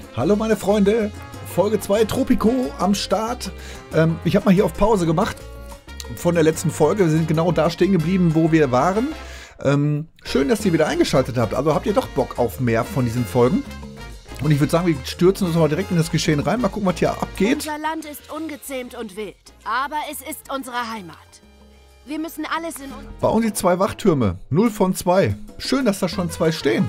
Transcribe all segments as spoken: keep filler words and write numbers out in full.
Hallo meine Freunde, Folge zwei Tropico am Start. Ähm, ich habe mal hier auf Pause gemacht von der letzten Folge. Wir sind genau da stehen geblieben, wo wir waren. Ähm, schön, dass ihr wieder eingeschaltet habt. Also habt ihr doch Bock auf mehr von diesen Folgen? Und ich würde sagen, wir stürzen uns mal direkt in das Geschehen rein. Mal gucken, was hier abgeht. Unser Land ist ungezähmt und wild, aber es ist unsere Heimat. Wir müssen alles in uns... Bauen Sie zwei Wachtürme. null von zwei. Schön, dass da schon zwei stehen.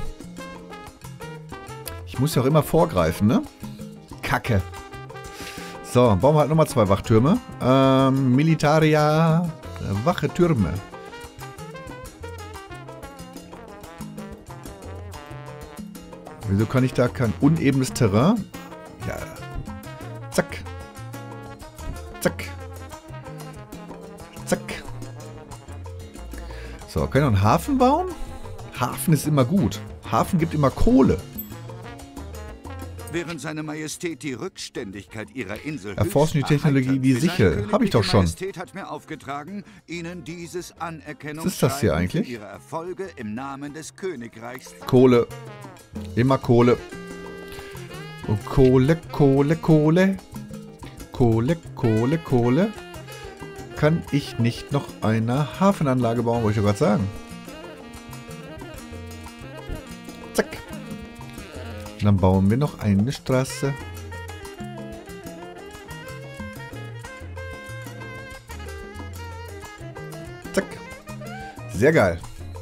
Ich muss ja auch immer vorgreifen, ne? Kacke. So, bauen wir halt nochmal zwei Wachtürme. Ähm, Militaria, Wache Türme. Wieso kann ich da kein unebenes Terrain? Ja. Zack. Zack. Zack. So, können wir einen Hafen bauen? Hafen ist immer gut. Hafen gibt immer Kohle. Während seine Majestät die Rückständigkeit ihrer Insel erforschen die Technologie wie Sichel. Habe ich doch schon. Majestät hat mir aufgetragen, Ihnen dieses Anerkennungsschreiben Was ist das hier eigentlich? für Ihre Erfolge im Namen des Königreichs. Kohle. Immer Kohle. Oh, Kohle, Kohle, Kohle. Kohle, Kohle, Kohle. Kann ich nicht noch eine Hafenanlage bauen, wollte ich gerade sagen. Zack. Und dann bauen wir noch eine Straße. Zack. Sehr geil.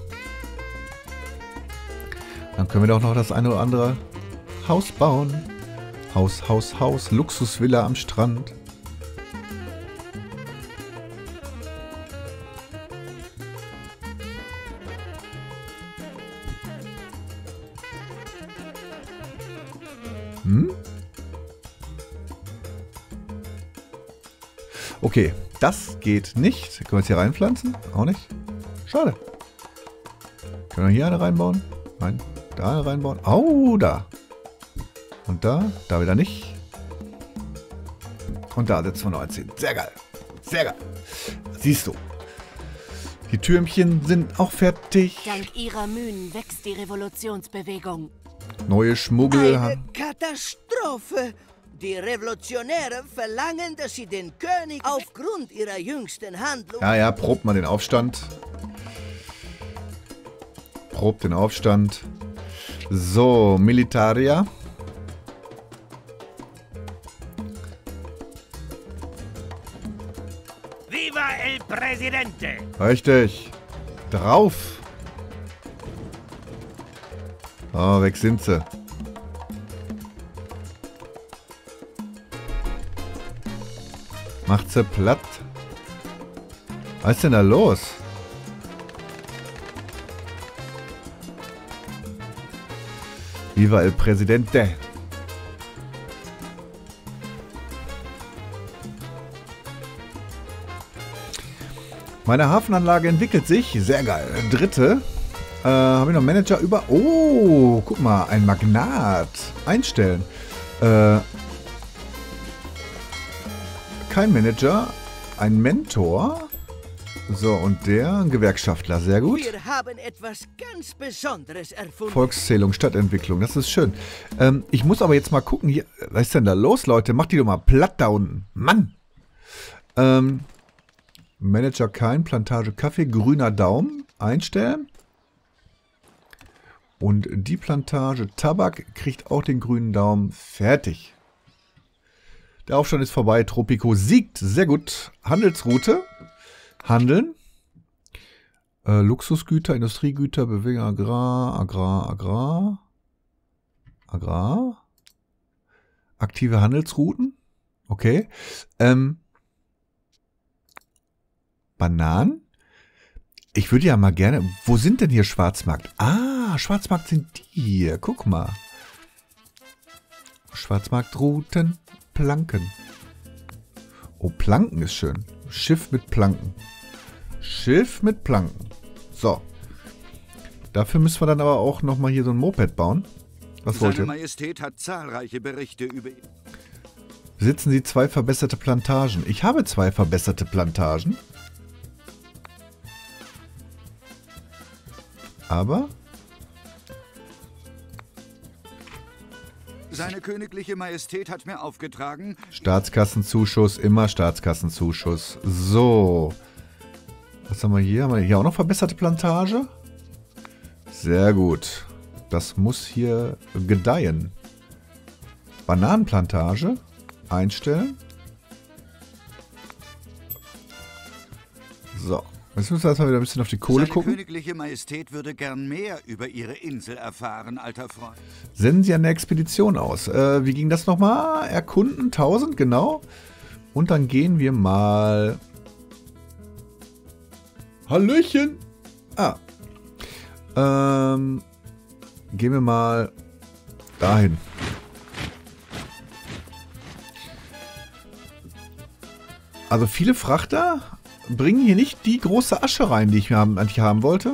Dann können wir doch noch das eine oder andere Haus bauen. Haus, Haus, Haus. Luxusvilla am Strand. Hm? Okay, das geht nicht. Können wir jetzt hier reinpflanzen? Auch nicht. Schade. Können wir hier eine reinbauen? Nein. Da eine reinbauen? Oh, da. Und da. Da wieder nicht. Und da setzen wir neunzehn. Sehr geil. Sehr geil. Siehst du. Die Türmchen sind auch fertig. Dank ihrer Mühen wächst die Revolutionsbewegung. Neue Schmuggel. Eine Katastrophe! Die Revolutionäre verlangen, dass sie den König aufgrund ihrer jüngsten Handlung... Ja, ja, probt mal den Aufstand. Probt den Aufstand. So, Militaria. Viva el Presidente! Richtig. Drauf. Oh, weg sind sie. Macht sie platt. Was ist denn da los? Viva el Presidente. Meine Hafenanlage entwickelt sich. Sehr geil. Dritte. Äh, habe ich noch Manager über... Oh, guck mal. Ein Magnat. Einstellen. Äh, kein Manager. Ein Mentor. So, und der ein Gewerkschaftler. Sehr gut. Wir haben etwas ganz Besonderes erfunden. Volkszählung, Stadtentwicklung. Das ist schön. Ähm, ich muss aber jetzt mal gucken. Hier, was ist denn da los, Leute? Macht die doch mal platt da unten. Mann. Ähm, Manager kein. Plantage Kaffee. Grüner Daumen. Einstellen. Und die Plantage Tabak kriegt auch den grünen Daumen. Fertig. Der Aufstand ist vorbei. Tropico siegt. Sehr gut. Handelsroute. Handeln. Äh, Luxusgüter, Industriegüter, Bewegung, Agrar, Agrar, Agrar. Agrar. Aktive Handelsrouten. Okay. Ähm, Bananen. Ich würde ja mal gerne... Wo sind denn hier Schwarzmarkt? Ah, Schwarzmarkt sind die hier. Guck mal. Schwarzmarktrouten. Planken. Oh, Planken ist schön. Schiff mit Planken. Schiff mit Planken. So. Dafür müssen wir dann aber auch nochmal hier so ein Moped bauen. Was wollt ihr? Seine Majestät hat zahlreiche Berichte über... Besitzen Sie zwei verbesserte Plantagen? Ich habe zwei verbesserte Plantagen. Aber Seine königliche Majestät hat mir aufgetragen... Staatskassenzuschuss, immer Staatskassenzuschuss. So. Was haben wir hier? Haben wir hier auch noch verbesserte Plantage? Sehr gut. Das muss hier gedeihen. Bananenplantage. Einstellen. So. Jetzt müssen wir erstmal wieder ein bisschen auf die Kohle Seine gucken. königliche Majestät würde gern mehr über Ihre Insel erfahren, alter Freund. Senden Sie eine Expedition aus. Äh, wie ging das nochmal? Erkunden tausend, genau. Und dann gehen wir mal... Hallöchen! Ah. Ähm... Gehen wir mal dahin. Also viele Frachter bringen hier nicht die große Asche rein, die ich mir haben, eigentlich haben wollte.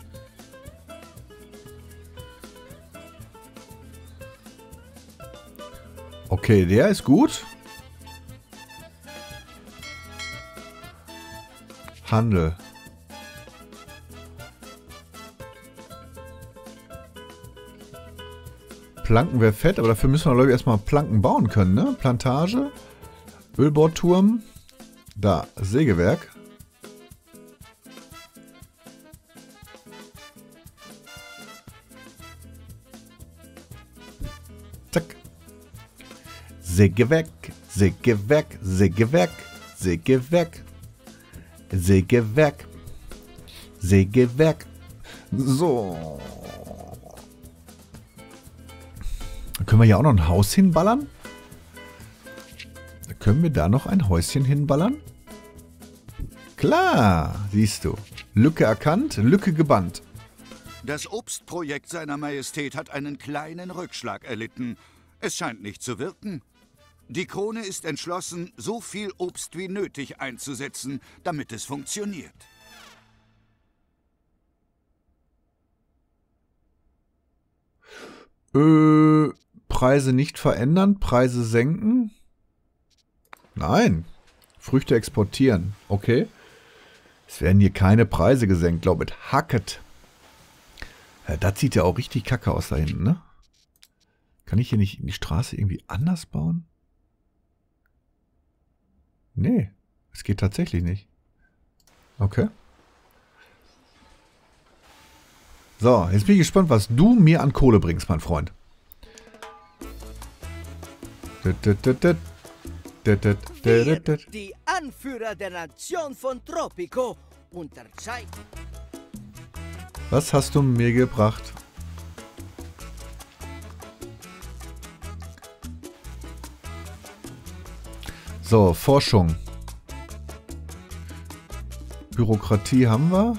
Okay, der ist gut. Handel. Planken wäre fett, aber dafür müssen wir, glaube ich, erstmal Planken bauen können, ne? Plantage. Ölbohrturm. Da, Sägewerk. Zack. Sägewerk, Sägewerk, Sägewerk, Sägewerk, Sägewerk, Sägewerk. So. Dann können wir ja auch noch ein Haus hinballern. Können wir da noch ein Häuschen hinballern? Klar, siehst du. Lücke erkannt, Lücke gebannt. Das Obstprojekt seiner Majestät hat einen kleinen Rückschlag erlitten. Es scheint nicht zu wirken. Die Krone ist entschlossen, so viel Obst wie nötig einzusetzen, damit es funktioniert. Äh, Preise nicht verändern, Preise senken. Nein. Früchte exportieren. Okay. Es werden hier keine Preise gesenkt, glaube ich. Hacket. Ja, das sieht ja auch richtig kacke aus da hinten, ne? Kann ich hier nicht die Straße irgendwie anders bauen? Nee. Es geht tatsächlich nicht. Okay. So, jetzt bin ich gespannt, was du mir an Kohle bringst, mein Freund. Wir, die Anführer der Nation von Tropico, unterzeichnen. Was hast du mir gebracht? So, Forschung. Bürokratie haben wir.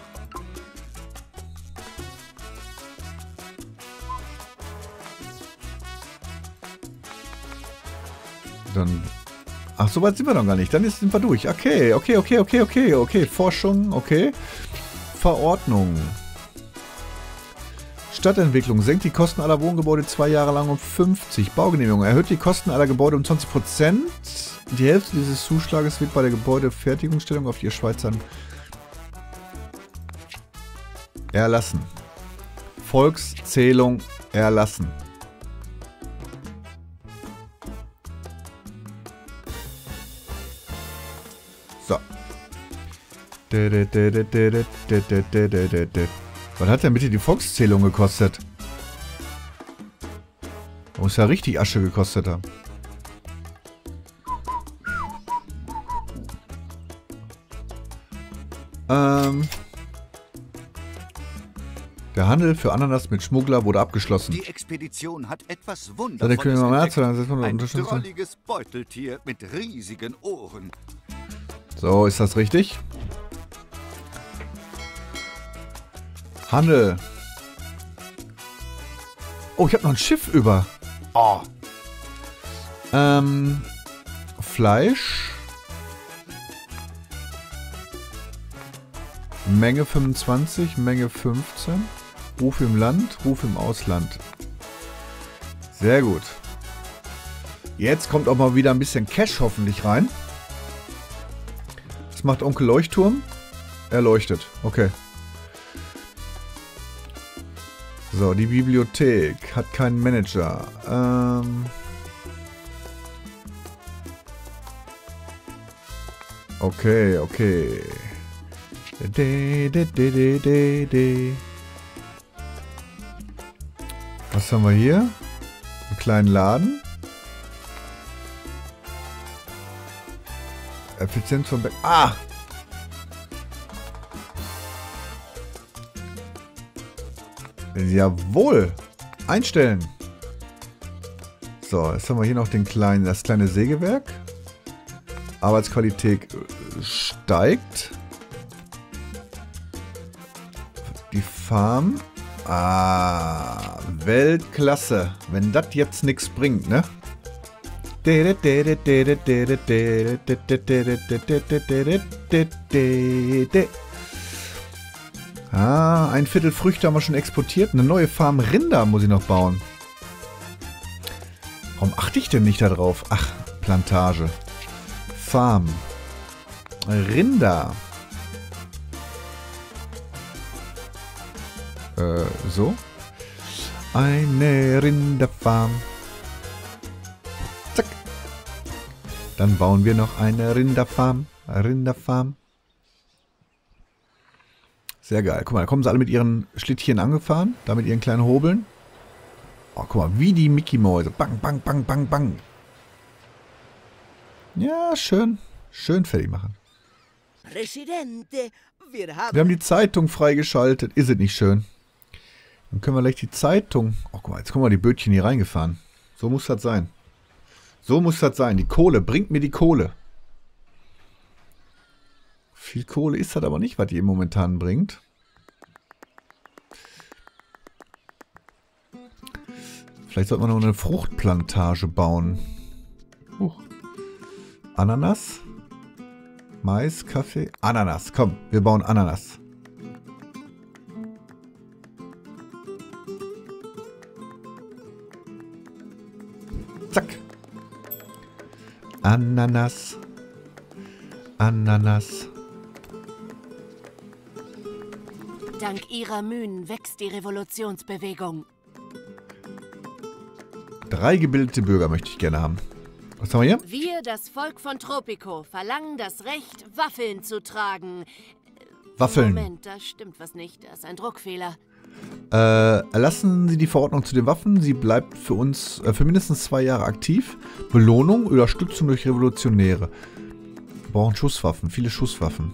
Dann... Ach, so weit sind wir noch gar nicht. Dann sind wir durch. Okay, okay, okay, okay, okay, okay. Forschung, okay. Verordnung. Stadtentwicklung. Senkt die Kosten aller Wohngebäude zwei Jahre lang um fünfzig. Baugenehmigung. Erhöht die Kosten aller Gebäude um zwanzig Prozent. Die Hälfte dieses Zuschlages wird bei der Gebäudefertigungsstellung auf die Schweizer erlassen. Volkszählung erlassen. So. Was hat denn bitte die Volkszählung gekostet? Muss ja richtig Asche gekostet haben. Ähm. Der Handel für Ananas mit Schmuggler wurde abgeschlossen. Die Expedition hat etwas Ja, Wundervolles der König März, entdeckt. dann Ein unterstützen. drolliges Beuteltier mit riesigen Ohren. So, ist das richtig? Handel. Oh, ich habe noch ein Schiff über. Oh. Ähm. Fleisch. Menge fünfundzwanzig, Menge fünfzehn. Ruf im Land, Ruf im Ausland. Sehr gut. Jetzt kommt auch mal wieder ein bisschen Cash hoffentlich rein. Was macht Onkel Leuchtturm? Er leuchtet. Okay. So, die Bibliothek hat keinen Manager. Ähm... Okay, okay. De, de, de, de, de, de. Was haben wir hier? Einen kleinen Laden. Effizienz von Back. Ah! Jawohl! Einstellen! So, jetzt haben wir hier noch den kleinen, das kleine Sägewerk. Arbeitsqualität steigt. Die Farm. Ah, Weltklasse. Wenn das jetzt nichts bringt, ne? Ah, ein Viertel Früchte haben wir schon exportiert. Eine neue Farm Rinder muss ich noch bauen. Warum achte ich denn nicht darauf? Ach, Plantage. Farm. Rinder. Äh, so. Eine Rinderfarm. Zack. Dann bauen wir noch eine Rinderfarm. Rinderfarm. Sehr geil. Guck mal, da kommen sie alle mit ihren Schlittchen angefahren. Da mit ihren kleinen Hobeln. Oh, guck mal, wie die Mickey-Mäuse. Bang, bang, bang, bang, bang. Ja, schön. Schön fertig machen. Präsidente, wir haben... Wir haben die Zeitung freigeschaltet. Ist es nicht schön? Dann können wir gleich die Zeitung... Oh, guck mal, jetzt kommen wir die Bötchen hier reingefahren. So muss das sein. So muss das sein. Die Kohle, bringt mir die Kohle. Viel Kohle ist das aber nicht, was die momentan bringt. Vielleicht sollte man noch eine Fruchtplantage bauen. Huch. Ananas. Mais, Kaffee. Ananas. Komm, wir bauen Ananas. Zack. Ananas. Ananas. Dank ihrer Mühen wächst die Revolutionsbewegung. Drei gebildete Bürger möchte ich gerne haben. Was haben wir hier? Wir, das Volk von Tropico, verlangen das Recht, Waffeln zu tragen. Waffeln. Moment, da stimmt was nicht. Das ist ein Druckfehler. Äh, erlassen Sie die Verordnung zu den Waffen. Sie bleibt für uns äh, für mindestens zwei Jahre aktiv. Belohnung, Unterstützung durch Revolutionäre. Wir brauchen Schusswaffen, viele Schusswaffen.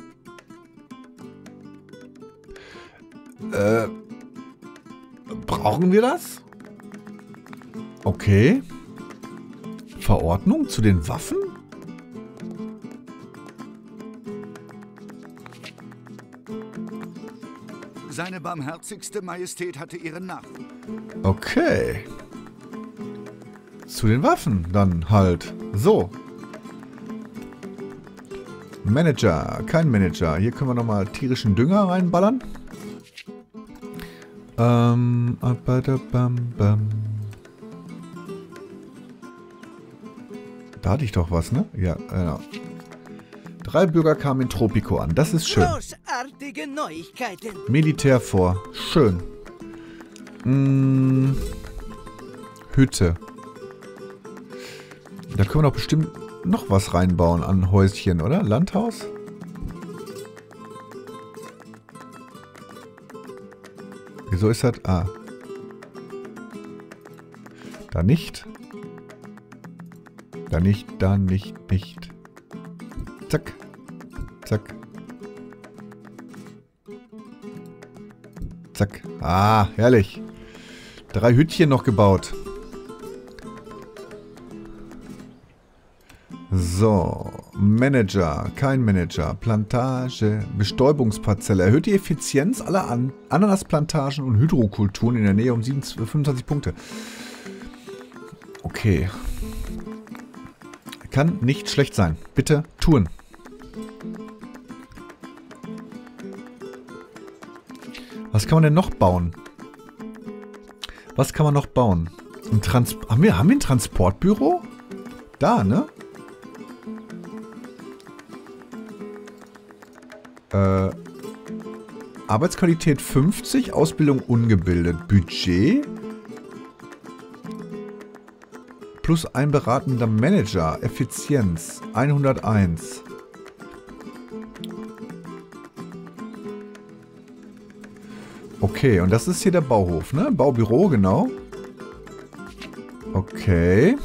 Äh, brauchen wir das? Okay. Verordnung zu den Waffen? Seine barmherzigste Majestät hatte ihren Nachruf. Okay. Zu den Waffen dann halt. So. Manager. Kein Manager. Hier können wir nochmal tierischen Dünger reinballern. Ähm. Da hatte ich doch was, ne? Ja, genau. Drei Bürger kamen in Tropico an. Das ist schön. Großartige Neuigkeiten. Militär vor. Schön. Hm. Hütte. Da können wir doch bestimmt noch was reinbauen an Häuschen, oder? Landhaus? Wieso ist das? Ah. Da nicht. Da nicht, da nicht, nicht. Zack. Zack. Zack. Ah, herrlich. Drei Hütchen noch gebaut. So. Manager. Kein Manager. Plantage. Bestäubungsparzelle. Erhöht die Effizienz aller An Ananasplantagen und Hydrokulturen in der Nähe um fünfundzwanzig Punkte. Okay. Kann nicht schlecht sein. Bitte tun. Was kann man denn noch bauen? Was kann man noch bauen? Ein Trans haben, wir, haben wir ein Transportbüro? Da, ne? Äh. Arbeitsqualität fünfzig, Ausbildung ungebildet. Budget plus ein beratender Manager. Effizienz hunderteins. Okay, und das ist hier der Bauhof, ne? Baubüro, genau. Okay.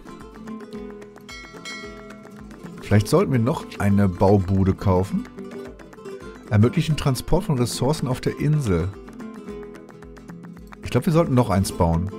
Vielleicht sollten wir noch eine Baubude kaufen. Ermöglichen Transport von Ressourcen auf der Insel. Ich glaube, wir sollten noch eins bauen.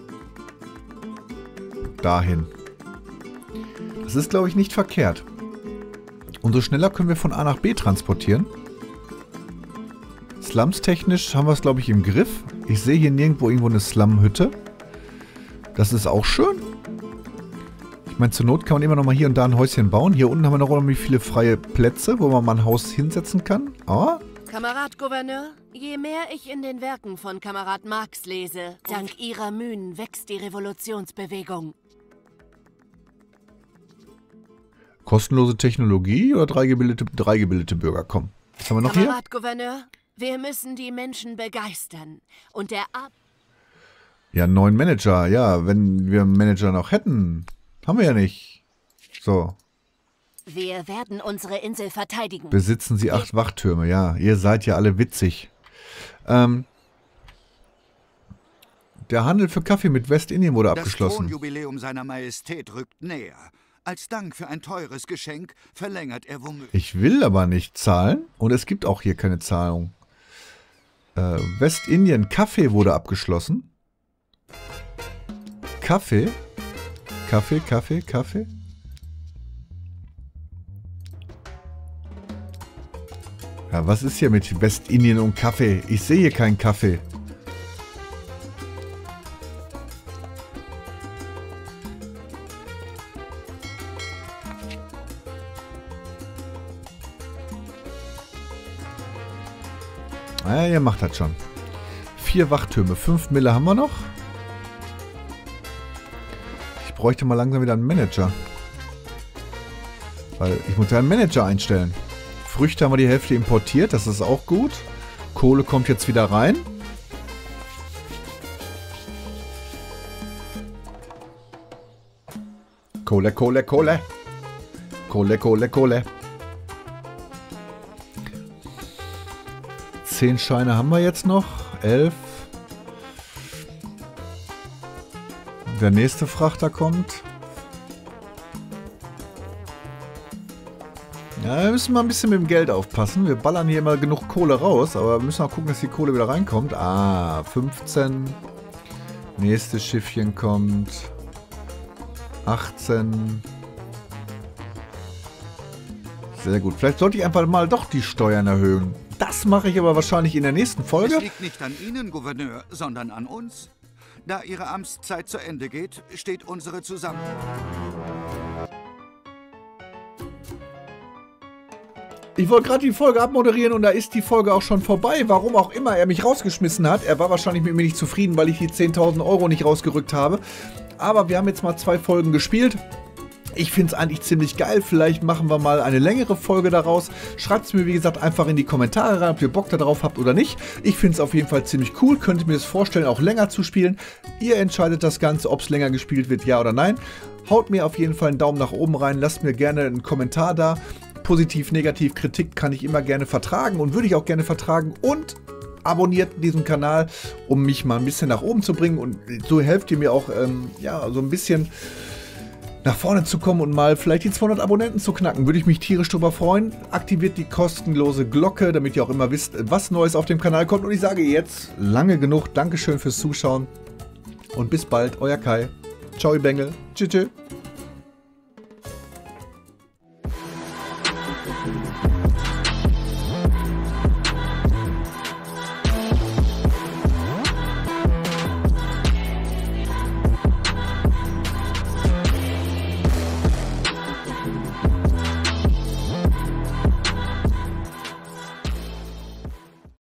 Dahin. Das ist, glaube ich, nicht verkehrt. Umso schneller können wir von A nach B transportieren. Slums-technisch haben wir es, glaube ich, im Griff. Ich sehe hier nirgendwo irgendwo eine Slum-Hütte. Das ist auch schön. Ich meine, zur Not kann man immer noch mal hier und da ein Häuschen bauen. Hier unten haben wir noch irgendwie viele freie Plätze, wo man mal ein Haus hinsetzen kann. Aber Kamerad Gouverneur, je mehr ich in den Werken von Kamerad Marx lese, dank ihrer Mühen wächst die Revolutionsbewegung. kostenlose Technologie oder drei gebildete, drei gebildete Bürger? Komm. Was haben wir noch hier? Kamerad Gouverneur, wir müssen die Menschen begeistern. Und der Ab... Ja, einen neuen Manager. Ja, wenn wir einen Manager noch hätten. Haben wir ja nicht. So. Wir werden unsere Insel verteidigen. Besitzen Sie acht Wachtürme. Ja, ihr seid ja alle witzig. Ähm, der Handel für Kaffee mit Westindien wurde abgeschlossen. Das Thronjubiläum seiner Majestät rückt näher. Als Dank für ein teures Geschenk verlängert er womöglich. Ich will aber nicht zahlen. Und es gibt auch hier keine Zahlung. Äh, Westindien Kaffee wurde abgeschlossen. Kaffee? Kaffee, Kaffee, Kaffee? Ja, was ist hier mit Westindien und Kaffee? Ich sehe hier keinen Kaffee. Ah, ihr macht das schon. Vier Wachtürme, fünf Mille haben wir noch. Ich bräuchte mal langsam wieder einen Manager. Weil ich muss ja einen Manager einstellen. Früchte haben wir die Hälfte importiert, das ist auch gut. Kohle kommt jetzt wieder rein. Kohle, Kohle, Kohle. Kohle, Kohle, Kohle. Zehn Scheine haben wir jetzt noch. Elf. Der nächste Frachter kommt. Ja, wir müssen mal ein bisschen mit dem Geld aufpassen. Wir ballern hier immer genug Kohle raus, aber wir müssen auch gucken, dass die Kohle wieder reinkommt. Ah, fünfzehn. Nächstes Schiffchen kommt. achtzehn. Sehr gut. Vielleicht sollte ich einfach mal doch die Steuern erhöhen. Das mache ich aber wahrscheinlich in der nächsten Folge. Es liegt nicht an Ihnen, Gouverneur, sondern an uns. Da Ihre Amtszeit zu Ende geht, steht unsere zusammen. Ich wollte gerade die Folge abmoderieren und da ist die Folge auch schon vorbei. Warum auch immer er mich rausgeschmissen hat. Er war wahrscheinlich mit mir nicht zufrieden, weil ich die zehntausend Euro nicht rausgerückt habe. Aber wir haben jetzt mal zwei Folgen gespielt. Ich finde es eigentlich ziemlich geil. Vielleicht machen wir mal eine längere Folge daraus. Schreibt es mir, wie gesagt, einfach in die Kommentare rein, ob ihr Bock darauf habt oder nicht. Ich finde es auf jeden Fall ziemlich cool. Könnt ihr mir das vorstellen, auch länger zu spielen. Ihr entscheidet das Ganze, ob es länger gespielt wird, ja oder nein. Haut mir auf jeden Fall einen Daumen nach oben rein. Lasst mir gerne einen Kommentar da. Positiv, negativ, Kritik kann ich immer gerne vertragen und würde ich auch gerne vertragen. Und abonniert diesen Kanal, um mich mal ein bisschen nach oben zu bringen. Und so helft ihr mir auch, ähm, ja, so ein bisschen nach vorne zu kommen und mal vielleicht die zweihundert Abonnenten zu knacken. Würde ich mich tierisch drüber freuen. Aktiviert die kostenlose Glocke, damit ihr auch immer wisst, was Neues auf dem Kanal kommt. Und ich sage jetzt lange genug. Dankeschön fürs Zuschauen. Und bis bald, euer Kai. Ciao, Bengel. Tschüss, tschüss.